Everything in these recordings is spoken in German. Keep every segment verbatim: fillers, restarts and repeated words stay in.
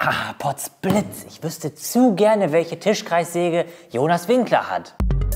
Ha, Potzblitz, ich wüsste zu gerne, welche Tischkreissäge Jonas Winkler hat.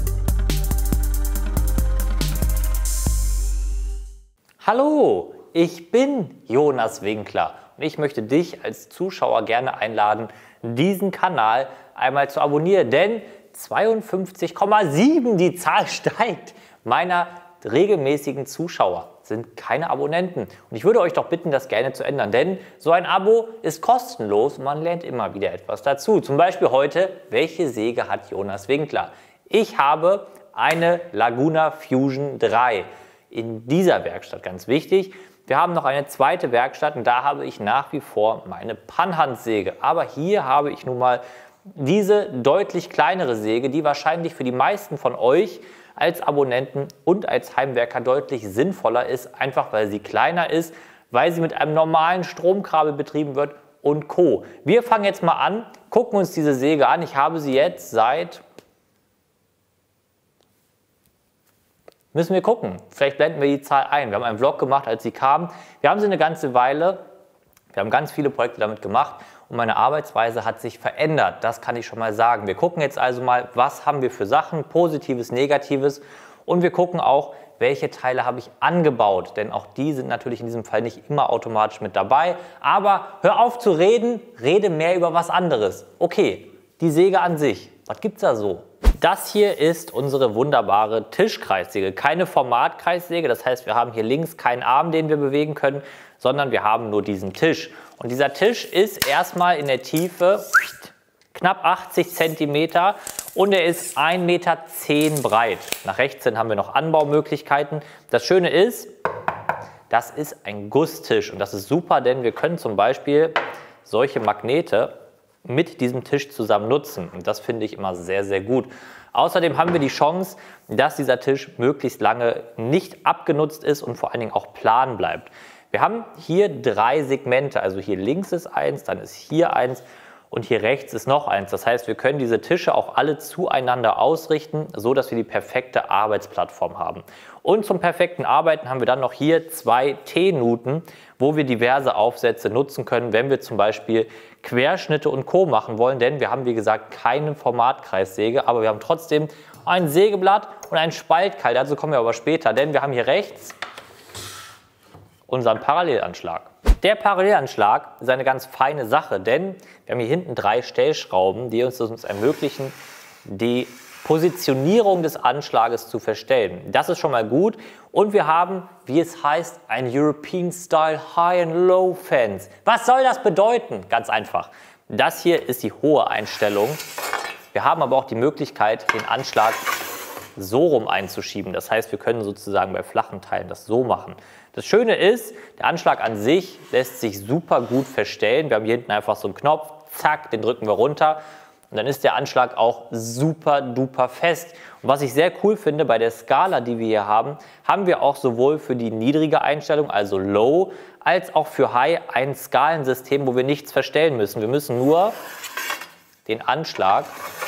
Hallo, ich bin Jonas Winkler und ich möchte dich als Zuschauer gerne einladen, diesen Kanal einmal zu abonnieren, denn zweiundfünfzig Komma sieben, die Zahl steigt, meiner regelmäßigen Zuschauer sind keine Abonnenten. Und ich würde euch doch bitten, das gerne zu ändern, denn so ein Abo ist kostenlos und man lernt immer wieder etwas dazu. Zum Beispiel heute, welche Säge hat Jonas Winkler? Ich habe eine Laguna Fusion drei in dieser Werkstatt, ganz wichtig. Wir haben noch eine zweite Werkstatt und da habe ich nach wie vor meine Pannhandsäge. Aber hier habe ich nun mal diese deutlich kleinere Säge, die wahrscheinlich für die meisten von euch als Abonnenten und als Heimwerker deutlich sinnvoller ist, einfach weil sie kleiner ist, weil sie mit einem normalen Stromkabel betrieben wird und Co. Wir fangen jetzt mal an, gucken uns diese Säge an. Ich habe sie jetzt seit... Müssen wir gucken. Vielleicht blenden wir die Zahl ein. Wir haben einen Vlog gemacht, als sie kam. Wir haben sie eine ganze Weile. Wir haben ganz viele Projekte damit gemacht und meine Arbeitsweise hat sich verändert. Das kann ich schon mal sagen. Wir gucken jetzt also mal, was haben wir für Sachen, Positives, Negatives, und wir gucken auch, welche Teile habe ich angebaut, denn auch die sind natürlich in diesem Fall nicht immer automatisch mit dabei. Aber hör auf zu reden, rede mehr über was anderes. Okay, die Säge an sich, was gibt es da so? Das hier ist unsere wunderbare Tischkreissäge, keine Formatkreissäge, das heißt, wir haben hier links keinen Arm, den wir bewegen können, sondern wir haben nur diesen Tisch. Und dieser Tisch ist erstmal in der Tiefe knapp achtzig Zentimeter und er ist ein Meter zehn breit. Nach rechts hin haben wir noch Anbaumöglichkeiten. Das Schöne ist, das ist ein Gusstisch und das ist super, denn wir können zum Beispiel solche Magnete mit diesem Tisch zusammen nutzen. Und das finde ich immer sehr, sehr gut. Außerdem haben wir die Chance, dass dieser Tisch möglichst lange nicht abgenutzt ist und vor allen Dingen auch plan bleibt. Wir haben hier drei Segmente, also hier links ist eins, dann ist hier eins und hier rechts ist noch eins. Das heißt, wir können diese Tische auch alle zueinander ausrichten, so dass wir die perfekte Arbeitsplattform haben. Und zum perfekten Arbeiten haben wir dann noch hier zwei T-Nuten, wo wir diverse Aufsätze nutzen können, wenn wir zum Beispiel Querschnitte und Co. machen wollen, denn wir haben, wie gesagt, keine Formatkreissäge, aber wir haben trotzdem ein Sägeblatt und einen Spaltkeil. Dazu kommen wir aber später, denn wir haben hier rechts unseren Parallelanschlag. Der Parallelanschlag ist eine ganz feine Sache, denn wir haben hier hinten drei Stellschrauben, die uns das uns ermöglichen, die Positionierung des Anschlages zu verstellen. Das ist schon mal gut. Und wir haben, wie es heißt, ein European Style High and Low Fence. Was soll das bedeuten? Ganz einfach. Das hier ist die hohe Einstellung. Wir haben aber auch die Möglichkeit, den Anschlag so rum einzuschieben. Das heißt, wir können sozusagen bei flachen Teilen das so machen. Das Schöne ist, der Anschlag an sich lässt sich super gut verstellen. Wir haben hier hinten einfach so einen Knopf, zack, den drücken wir runter. Und dann ist der Anschlag auch super duper fest. Und was ich sehr cool finde, bei der Skala, die wir hier haben, haben wir auch sowohl für die niedrige Einstellung, also Low, als auch für High ein Skalensystem, wo wir nichts verstellen müssen. Wir müssen nur den Anschlag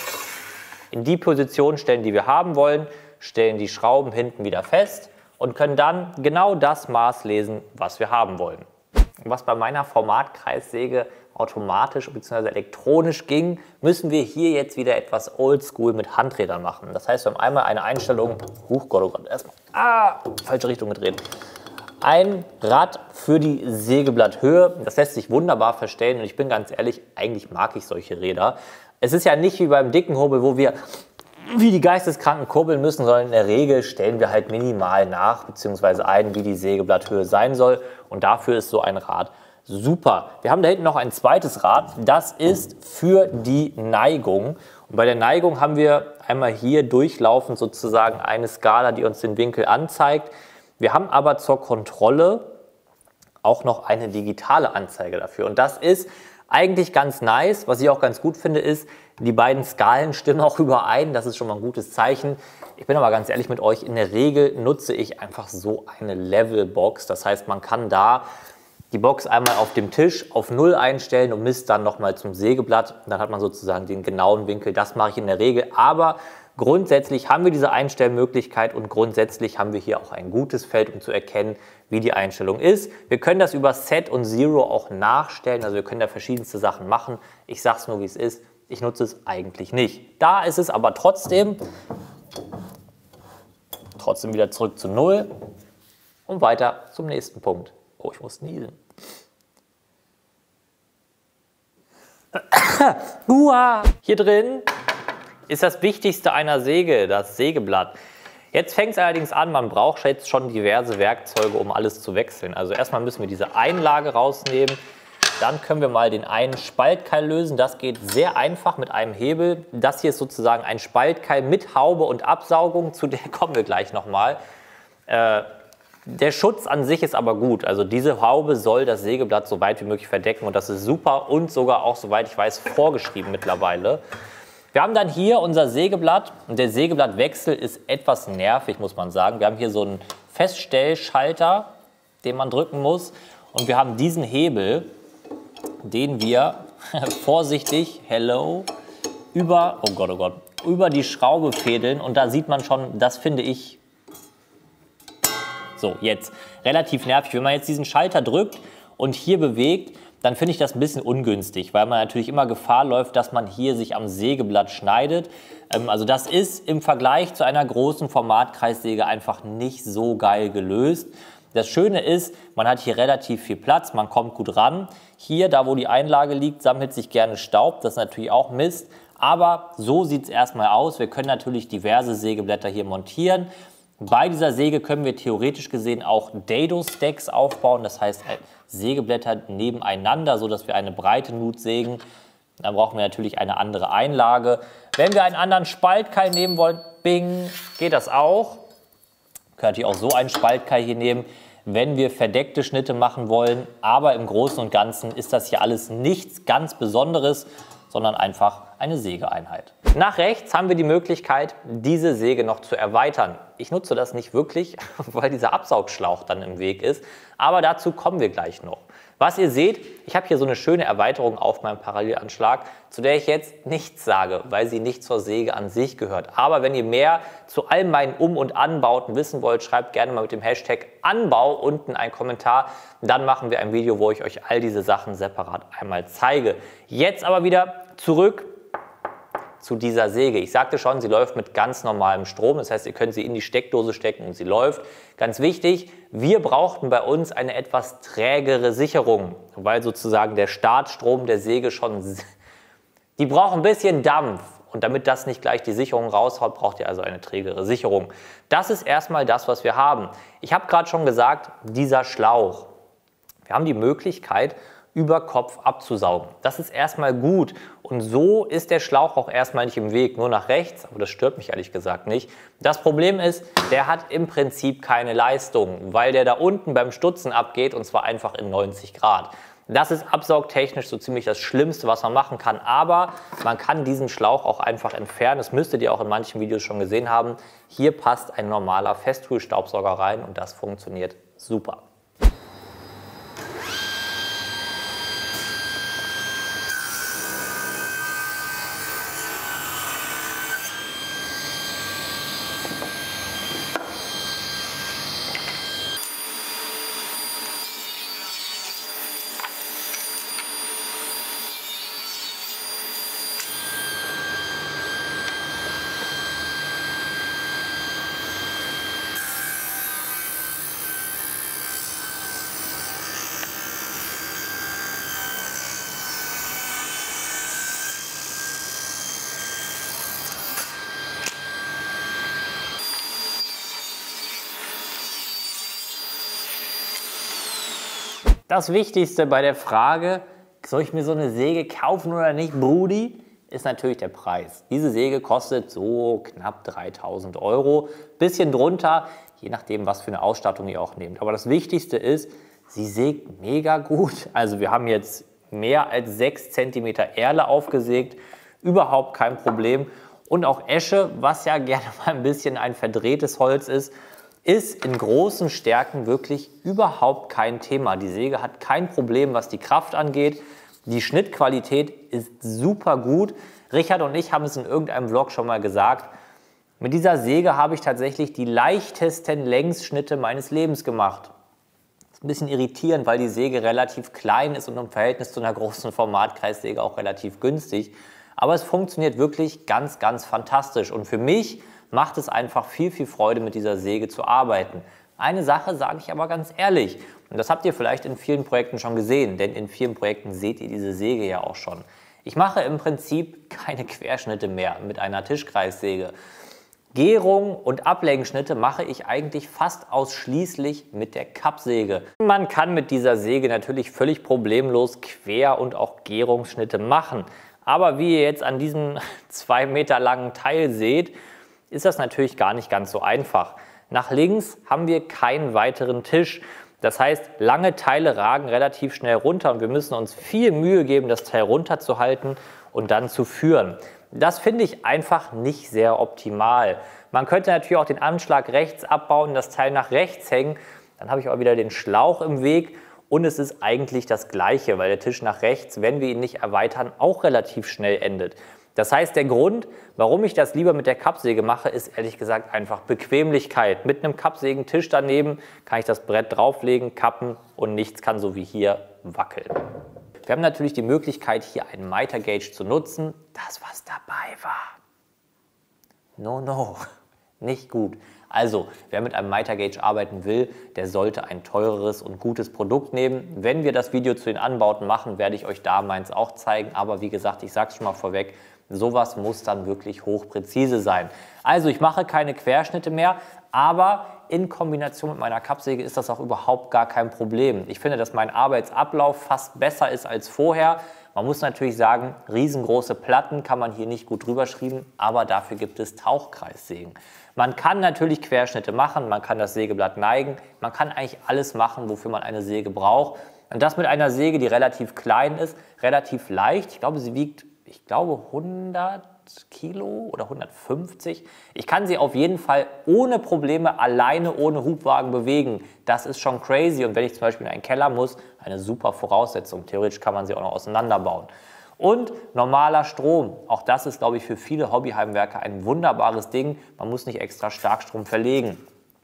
in die Position stellen, die wir haben wollen, stellen die Schrauben hinten wieder fest und können dann genau das Maß lesen, was wir haben wollen. Und was bei meiner Formatkreissäge automatisch bzw. elektronisch ging, müssen wir hier jetzt wieder etwas oldschool mit Handrädern machen. Das heißt, wir haben einmal eine Einstellung, huch Gott, oh Gott, erstmal, ah, falsche Richtung gedreht. Ein Rad für die Sägeblatthöhe, das lässt sich wunderbar verstellen und ich bin ganz ehrlich, eigentlich mag ich solche Räder. Es ist ja nicht wie beim dicken Hobel, wo wir wie die Geisteskranken kurbeln müssen, sondern in der Regel stellen wir halt minimal nach bzw. ein, wie die Sägeblatthöhe sein soll und dafür ist so ein Rad super. Wir haben da hinten noch ein zweites Rad, das ist für die Neigung. Und bei der Neigung haben wir einmal hier durchlaufend sozusagen eine Skala, die uns den Winkel anzeigt. Wir haben aber zur Kontrolle auch noch eine digitale Anzeige dafür. Und das ist eigentlich ganz nice. Was ich auch ganz gut finde, ist, die beiden Skalen stimmen auch überein. Das ist schon mal ein gutes Zeichen. Ich bin aber ganz ehrlich mit euch, in der Regel nutze ich einfach so eine Levelbox. Das heißt, man kann da die Box einmal auf dem Tisch auf null einstellen und misst dann nochmal zum Sägeblatt. Dann hat man sozusagen den genauen Winkel. Das mache ich in der Regel. Aber grundsätzlich haben wir diese Einstellmöglichkeit und grundsätzlich haben wir hier auch ein gutes Feld, um zu erkennen, wie die Einstellung ist. Wir können das über Set und Zero auch nachstellen, also wir können da verschiedenste Sachen machen. Ich sage es nur, wie es ist. Ich nutze es eigentlich nicht. Da ist es aber trotzdem, trotzdem wieder zurück zu Null und weiter zum nächsten Punkt. Oh, ich muss niesen. Hier drin ist das Wichtigste einer Säge, das Sägeblatt. Jetzt fängt es allerdings an, man braucht jetzt schon diverse Werkzeuge, um alles zu wechseln. Also erstmal müssen wir diese Einlage rausnehmen. Dann können wir mal den einen Spaltkeil lösen. Das geht sehr einfach mit einem Hebel. Das hier ist sozusagen ein Spaltkeil mit Haube und Absaugung. Zu der kommen wir gleich nochmal. Äh, der Schutz an sich ist aber gut. Also diese Haube soll das Sägeblatt so weit wie möglich verdecken. Und das ist super und sogar auch, soweit ich weiß, vorgeschrieben mittlerweile. Wir haben dann hier unser Sägeblatt. Und der Sägeblattwechsel ist etwas nervig, muss man sagen. Wir haben hier so einen Feststellschalter, den man drücken muss. Und wir haben diesen Hebel, den wir vorsichtig, hello, über, oh Gott, oh Gott, über die Schraube fädeln. Und da sieht man schon, das finde ich, so jetzt, relativ nervig. Wenn man jetzt diesen Schalter drückt und hier bewegt, dann finde ich das ein bisschen ungünstig, weil man natürlich immer Gefahr läuft, dass man hier sich am Sägeblatt schneidet. Ähm, also das ist im Vergleich zu einer großen Formatkreissäge einfach nicht so geil gelöst. Das Schöne ist, man hat hier relativ viel Platz, man kommt gut ran. Hier, da wo die Einlage liegt, sammelt sich gerne Staub, das ist natürlich auch Mist. Aber so sieht es erstmal aus. Wir können natürlich diverse Sägeblätter hier montieren. Bei dieser Säge können wir theoretisch gesehen auch Dado-Stacks aufbauen, das heißt Sägeblätter nebeneinander, sodass wir eine breite Nut sägen. Dann brauchen wir natürlich eine andere Einlage. Wenn wir einen anderen Spaltkeil nehmen wollen, bing, geht das auch. Könnt ihr auch so einen Spaltkeil hier nehmen, wenn wir verdeckte Schnitte machen wollen. Aber im Großen und Ganzen ist das hier alles nichts ganz Besonderes, sondern einfach eine Sägeeinheit. Nach rechts haben wir die Möglichkeit, diese Säge noch zu erweitern. Ich nutze das nicht wirklich, weil dieser Absaugschlauch dann im Weg ist, aber dazu kommen wir gleich noch. Was ihr seht, ich habe hier so eine schöne Erweiterung auf meinem Parallelanschlag, zu der ich jetzt nichts sage, weil sie nicht zur Säge an sich gehört. Aber wenn ihr mehr zu all meinen Um- und Anbauten wissen wollt, schreibt gerne mal mit dem Hashtag Anbau unten einen Kommentar. Dann machen wir ein Video, wo ich euch all diese Sachen separat einmal zeige. Jetzt aber wieder zurück zu dieser Säge. Ich sagte schon, sie läuft mit ganz normalem Strom. Das heißt, ihr könnt sie in die Steckdose stecken und sie läuft. Ganz wichtig, wir brauchten bei uns eine etwas trägere Sicherung, weil sozusagen der Startstrom der Säge schon, die braucht ein bisschen Dampf. Und damit das nicht gleich die Sicherung raushaut, braucht ihr also eine trägere Sicherung. Das ist erstmal das, was wir haben. Ich habe gerade schon gesagt, dieser Schlauch. Wir haben die Möglichkeit, über Kopf abzusaugen. Das ist erstmal gut und so ist der Schlauch auch erstmal nicht im Weg, nur nach rechts, aber das stört mich ehrlich gesagt nicht. Das Problem ist, der hat im Prinzip keine Leistung, weil der da unten beim Stutzen abgeht und zwar einfach in neunzig Grad. Das ist absaugtechnisch so ziemlich das Schlimmste, was man machen kann, aber man kann diesen Schlauch auch einfach entfernen. Das müsstet ihr auch in manchen Videos schon gesehen haben. Hier passt ein normaler Festhüllstaubsauger rein und das funktioniert super. Das Wichtigste bei der Frage, soll ich mir so eine Säge kaufen oder nicht, Brudi, ist natürlich der Preis. Diese Säge kostet so knapp dreitausend Euro, bisschen drunter, je nachdem, was für eine Ausstattung ihr auch nehmt. Aber das Wichtigste ist, sie sägt mega gut. Also wir haben jetzt mehr als sechs Zentimeter Erle aufgesägt, überhaupt kein Problem. Und auch Esche, was ja gerne mal ein bisschen ein verdrehtes Holz ist, ist in großen Stärken wirklich überhaupt kein Thema. Die Säge hat kein Problem, was die Kraft angeht. Die Schnittqualität ist super gut. Richard und ich haben es in irgendeinem Vlog schon mal gesagt. Mit dieser Säge habe ich tatsächlich die leichtesten Längsschnitte meines Lebens gemacht. Das ist ein bisschen irritierend, weil die Säge relativ klein ist und im Verhältnis zu einer großen Formatkreissäge auch relativ günstig. Aber es funktioniert wirklich ganz, ganz fantastisch. Und für mich macht es einfach viel, viel Freude, mit dieser Säge zu arbeiten. Eine Sache sage ich aber ganz ehrlich, und das habt ihr vielleicht in vielen Projekten schon gesehen, denn in vielen Projekten seht ihr diese Säge ja auch schon. Ich mache im Prinzip keine Querschnitte mehr mit einer Tischkreissäge. Gärung und Ablenkschnitte mache ich eigentlich fast ausschließlich mit der Kappsäge. Man kann mit dieser Säge natürlich völlig problemlos Quer- und auch Gärungsschnitte machen. Aber wie ihr jetzt an diesem zwei Meter langen Teil seht, ist das natürlich gar nicht ganz so einfach. Nach links haben wir keinen weiteren Tisch. Das heißt, lange Teile ragen relativ schnell runter und wir müssen uns viel Mühe geben, das Teil runterzuhalten und dann zu führen. Das finde ich einfach nicht sehr optimal. Man könnte natürlich auch den Anschlag rechts abbauen, das Teil nach rechts hängen. Dann habe ich auch wieder den Schlauch im Weg und es ist eigentlich das Gleiche, weil der Tisch nach rechts, wenn wir ihn nicht erweitern, auch relativ schnell endet. Das heißt, der Grund, warum ich das lieber mit der Kappsäge mache, ist ehrlich gesagt einfach Bequemlichkeit. Mit einem Kappsägentisch daneben kann ich das Brett drauflegen, kappen und nichts kann so wie hier wackeln. Wir haben natürlich die Möglichkeit, hier einen Miter Gauge zu nutzen. Das, was dabei war. No, no, nicht gut. Also, wer mit einem Miter Gauge arbeiten will, der sollte ein teureres und gutes Produkt nehmen. Wenn wir das Video zu den Anbauten machen, werde ich euch da meins auch zeigen. Aber wie gesagt, ich sage es schon mal vorweg, sowas muss dann wirklich hochpräzise sein. Also ich mache keine Querschnitte mehr, aber in Kombination mit meiner Kappsäge ist das auch überhaupt gar kein Problem. Ich finde, dass mein Arbeitsablauf fast besser ist als vorher. Man muss natürlich sagen, riesengroße Platten kann man hier nicht gut drüber schieben, aber dafür gibt es Tauchkreissägen. Man kann natürlich Querschnitte machen, man kann das Sägeblatt neigen, man kann eigentlich alles machen, wofür man eine Säge braucht. Und das mit einer Säge, die relativ klein ist, relativ leicht. Ich glaube, sie wiegt, ich glaube, hundert Kilo oder hundertfünfzig. Ich kann sie auf jeden Fall ohne Probleme alleine ohne Hubwagen bewegen. Das ist schon crazy und wenn ich zum Beispiel in einen Keller muss, eine super Voraussetzung. Theoretisch kann man sie auch noch auseinanderbauen. Und normaler Strom, auch das ist, glaube ich, für viele Hobbyheimwerker ein wunderbares Ding. Man muss nicht extra Starkstrom verlegen.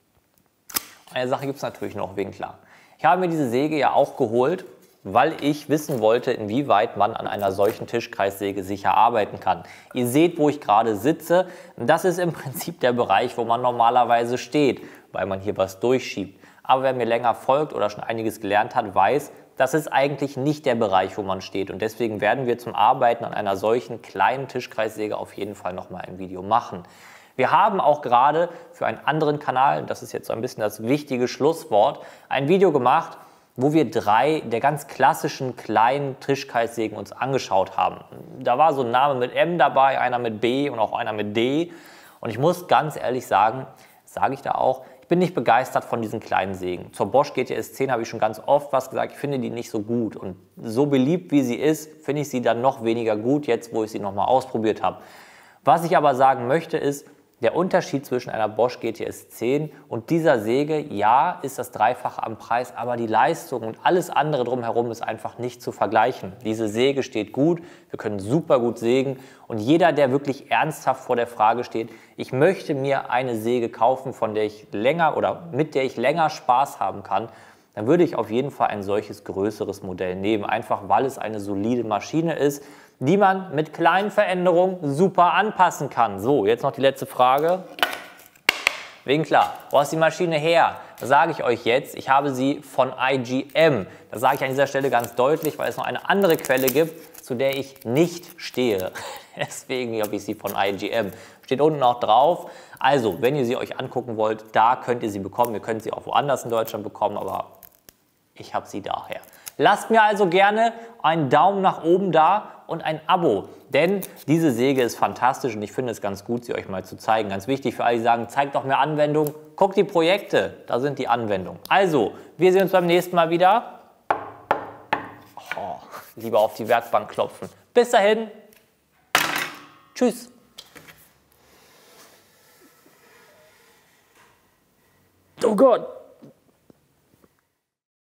Eine Sache gibt es natürlich noch, Winkler. Ich habe mir diese Säge ja auch geholt, weil ich wissen wollte, inwieweit man an einer solchen Tischkreissäge sicher arbeiten kann. Ihr seht, wo ich gerade sitze. Das ist im Prinzip der Bereich, wo man normalerweise steht, weil man hier was durchschiebt. Aber wer mir länger folgt oder schon einiges gelernt hat, weiß, das ist eigentlich nicht der Bereich, wo man steht. Und deswegen werden wir zum Arbeiten an einer solchen kleinen Tischkreissäge auf jeden Fall nochmal ein Video machen. Wir haben auch gerade für einen anderen Kanal, das ist jetzt so ein bisschen das wichtige Schlusswort, ein Video gemacht, wo wir drei der ganz klassischen kleinen Tischkreissägen uns angeschaut haben. Da war so ein Name mit M dabei, einer mit B und auch einer mit D. Und ich muss ganz ehrlich sagen, sage ich da auch, ich bin nicht begeistert von diesen kleinen Sägen. Zur Bosch G T S zehn habe ich schon ganz oft was gesagt, ich finde die nicht so gut. Und so beliebt wie sie ist, finde ich sie dann noch weniger gut, jetzt wo ich sie nochmal ausprobiert habe. Was ich aber sagen möchte ist, der Unterschied zwischen einer Bosch G T S zehn und dieser Säge, ja, ist das Dreifache am Preis, aber die Leistung und alles andere drumherum ist einfach nicht zu vergleichen. Diese Säge steht gut, wir können super gut sägen und jeder, der wirklich ernsthaft vor der Frage steht, ich möchte mir eine Säge kaufen, von der ich länger oder mit der ich länger Spaß haben kann, dann würde ich auf jeden Fall ein solches größeres Modell nehmen, einfach weil es eine solide Maschine ist, die man mit kleinen Veränderungen super anpassen kann. So, jetzt noch die letzte Frage. Winkler, wo ist die Maschine her? Das sage ich euch jetzt. Ich habe sie von I G M. Das sage ich an dieser Stelle ganz deutlich, weil es noch eine andere Quelle gibt, zu der ich nicht stehe. Deswegen habe ich sie von I G M. Steht unten auch drauf. Also, wenn ihr sie euch angucken wollt, da könnt ihr sie bekommen. Ihr könnt sie auch woanders in Deutschland bekommen, aber ich habe sie daher. Lasst mir also gerne einen Daumen nach oben da und ein Abo, denn diese Säge ist fantastisch und ich finde es ganz gut, sie euch mal zu zeigen. Ganz wichtig für alle, die sagen, zeigt doch mehr Anwendungen, guckt die Projekte, da sind die Anwendungen. Also, wir sehen uns beim nächsten Mal wieder. Oh, lieber auf die Werkbank klopfen. Bis dahin, tschüss. Oh Gott.